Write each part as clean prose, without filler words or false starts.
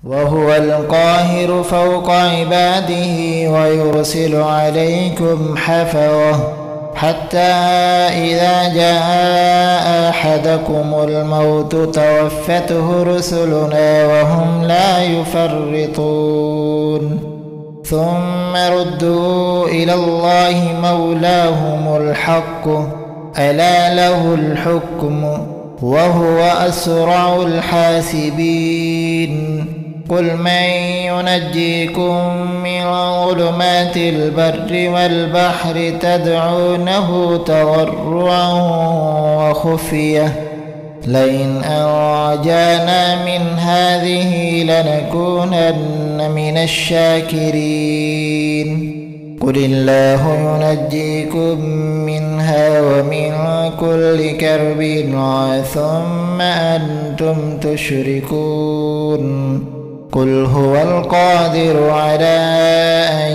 وهو القاهر فوق عباده ويرسل عليكم حفظة حتى إذا جاء أحدكم الموت توفته رسلنا وهم لا يفرطون ثم ردوا إلى الله مولاهم الحق ألا له الحكم وهو أسرع الحاسبين قل من ينجيكم من ظلمات البر والبحر تدعونه تضرعا وخفية لئن أنجانا من هذه لنكونن من الشاكرين قل الله ينجيكم منها ومن كل كرب ثم أنتم تشركون قل هو القادر على أن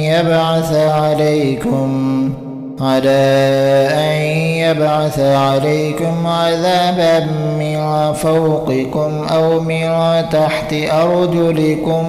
يبعث عليكم عذابا من فوقكم أو من تحت أرجلكم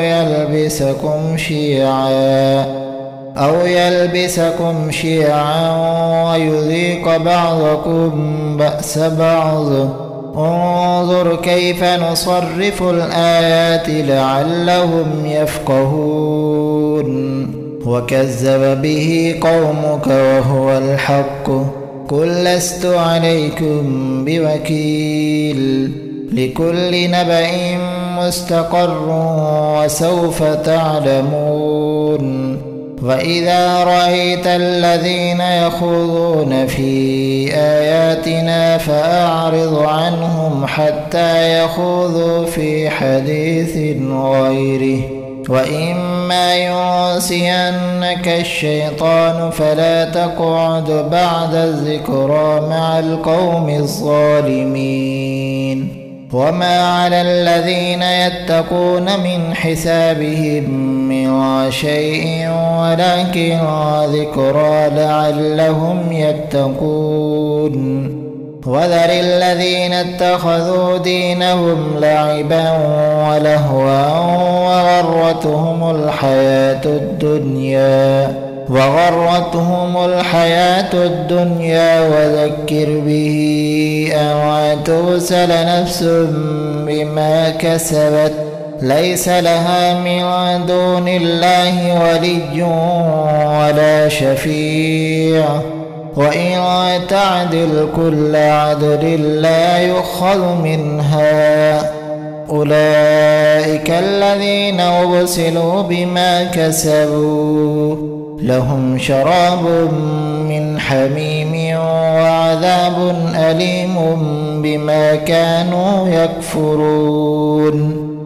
أو يلبسكم شيعا ويذيق بعضكم بأس بعض انظر كيف نصرف الآيات لعلهم يفقهون وكذب به قومك وهو الحق قل لست عليكم بوكيل لكل نبأ مستقر وسوف تعلمون وإذا رأيت الذين يخوضون في آياتنا فأعرض عنهم حتى يخوضوا في حديث غيره وإما ينسينك الشيطان فلا تقعد بعد الذكرى مع القوم الظالمين وما على الذين يتقون من حسابهم من شيء ولكن ذكرى لعلهم يتقون وذر الذين اتخذوا دينهم لعبا ولهوا وغرتهم الحياة الدنيا وذكر به أن تبسل نفس بما كسبت ليس لها من دون الله ولي ولا شفيع وإن تعدل كل عدل لا يؤخذ منها أولئك الذين أبسلوا بما كسبوا لهم شراب من حميم وعذاب أليم بما كانوا يكفرون